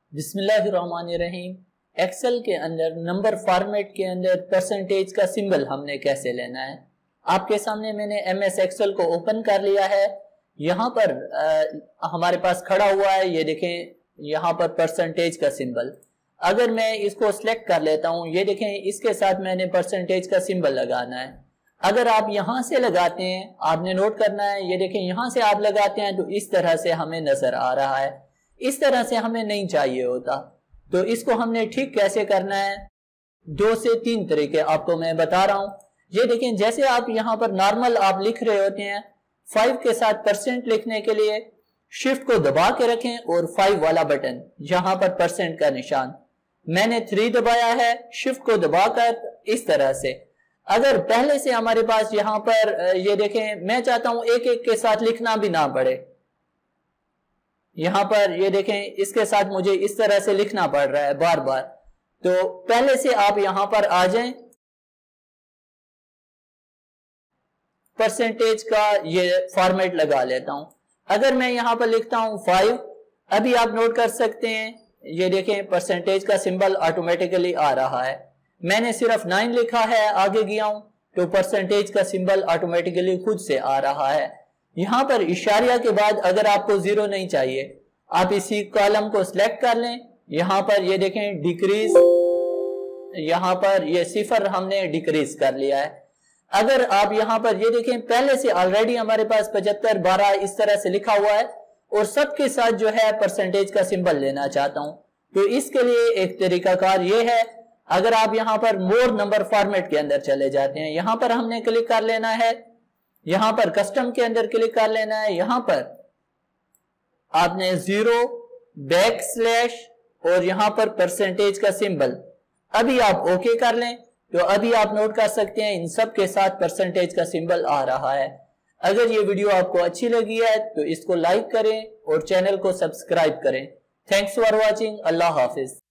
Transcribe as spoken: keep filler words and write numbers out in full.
बिस्मिल्लाहिर्रहमानिर्रहीम। एक्सेल के अंदर नंबर फॉर्मेट के अंदर परसेंटेज का सिंबल हमने कैसे लेना है। आपके सामने मैंने एम एस एक्सेल को ओपन कर लिया है। यहाँ पर आ, हमारे पास खड़ा हुआ है, ये देखें यहाँ पर परसेंटेज का सिंबल। अगर मैं इसको सिलेक्ट कर लेता हूँ, ये देखें इसके साथ मैंने परसेंटेज का सिंबल लगाना है। अगर आप यहाँ से लगाते हैं, आपने नोट करना है, ये देखें यहाँ से आप लगाते हैं तो इस तरह से हमें नजर आ रहा है। इस तरह से हमें नहीं चाहिए होता, तो इसको हमने ठीक कैसे करना है, दो से तीन तरीके आपको मैं बता रहा हूं। ये देखें, जैसे आप यहाँ पर नॉर्मल आप लिख रहे होते हैं, फाइव के साथ परसेंट लिखने के लिए शिफ्ट को दबा के रखें और फाइव वाला बटन जहां पर परसेंट का निशान, मैंने थ्री दबाया है, शिफ्ट को दबाकर इस तरह से। अगर पहले से हमारे पास यहाँ पर ये देखें, मैं चाहता हूं एक एक के साथ लिखना भी ना पड़े। यहां पर ये देखें, इसके साथ मुझे इस तरह से लिखना पड़ रहा है बार बार, तो पहले से आप यहां पर आ जाएं। परसेंटेज का ये फॉर्मेट लगा लेता हूं। अगर मैं यहां पर लिखता हूं फाइव, अभी आप नोट कर सकते हैं, ये देखें परसेंटेज का सिंबल ऑटोमेटिकली आ रहा है। मैंने सिर्फ नाइन लिखा है, आगे गया हूं तो परसेंटेज का सिंबल ऑटोमेटिकली खुद से आ रहा है। यहां पर इशारिया के बाद अगर आपको जीरो नहीं चाहिए, आप इसी कॉलम को सिलेक्ट कर लें। यहां पर ये देखें डिक्रीज, यहां पर ये सिफर हमने डिक्रीज कर लिया है। अगर आप यहां पर ये देखें, पहले से ऑलरेडी हमारे पास पचहत्तर बारह इस तरह से लिखा हुआ है और सबके साथ जो है परसेंटेज का सिंबल लेना चाहता हूं, तो इसके लिए एक तरीकाकार ये है। अगर आप यहां पर मोर नंबर फॉर्मेट के अंदर चले जाते हैं, यहां पर हमने क्लिक कर लेना है, यहां पर कस्टम के अंदर क्लिक कर लेना है। यहां पर आपने जीरो बैक स्लैश और यहां पर परसेंटेज का सिंबल, अभी आप ओके कर लें तो अभी आप नोट कर सकते हैं इन सब के साथ परसेंटेज का सिंबल आ रहा है। अगर ये वीडियो आपको अच्छी लगी है तो इसको लाइक करें और चैनल को सब्सक्राइब करें। Thanks for watching. अल्लाह हाफिज।